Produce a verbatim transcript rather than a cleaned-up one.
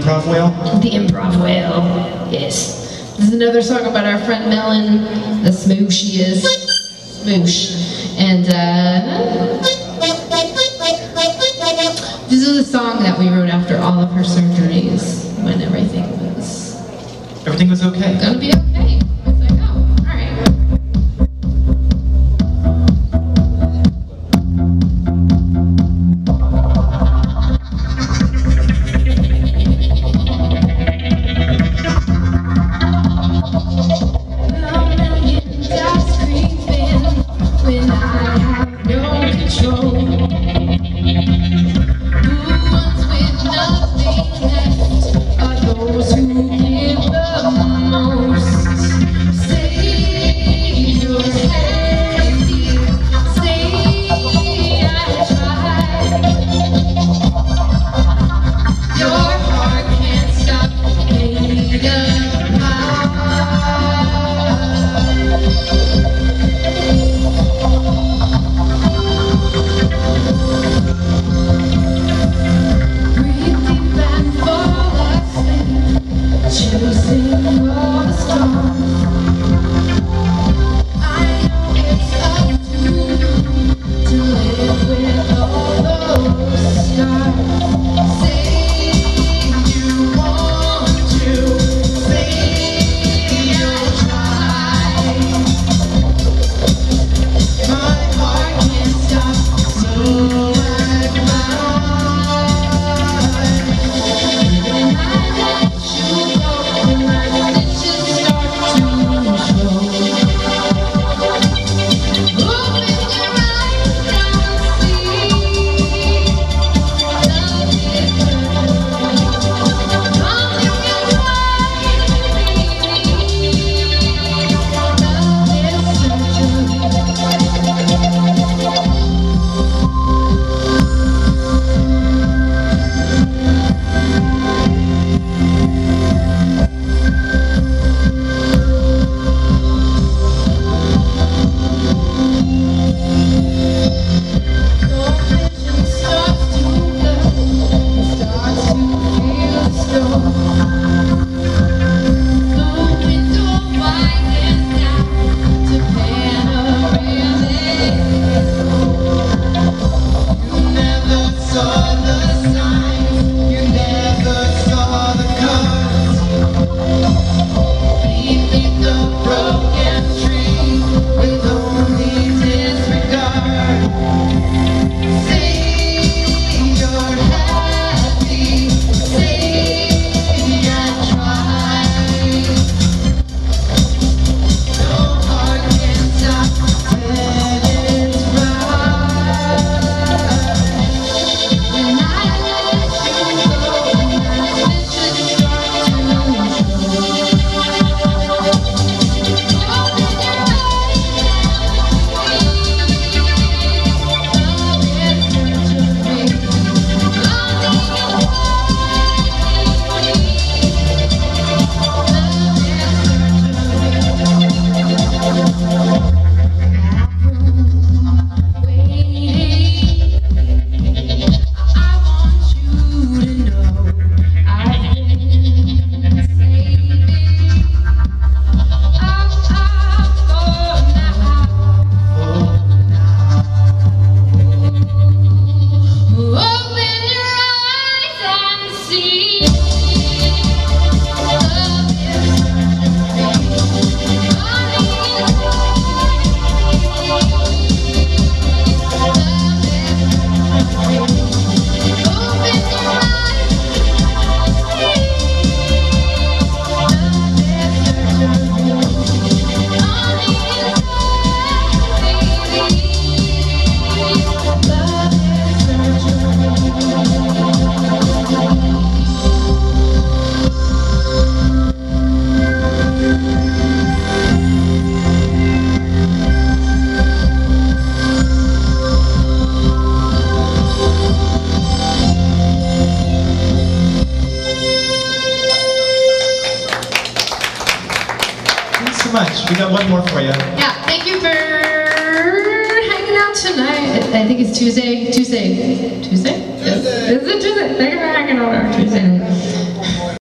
improv whale? The improv whale, yes. This is another song about our friend Melon, the smoosh she is. Smoosh. And uh, this is a song that we wrote after all of her surgeries, when everything was... Everything was okay. Gonna be okay. It's like, oh, alright. so much. We got one more for you. Yeah, thank you for hanging out tonight. I think it's Tuesday. Tuesday. Tuesday? Tuesday. Is it Tuesday? Thank you for hanging out on Tuesday.